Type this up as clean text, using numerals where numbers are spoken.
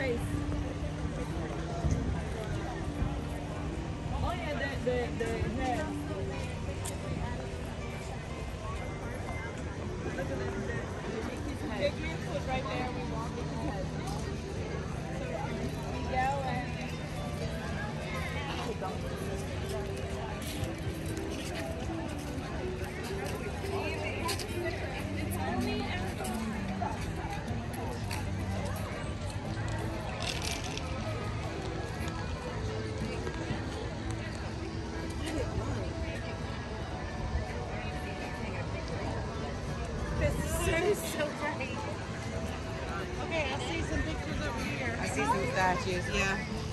price. Oh yeah, the head. Look at this. The figure was right there. We walk with his head. So we go and. So great. Okay, I see some pictures over here. I see some statues, yeah.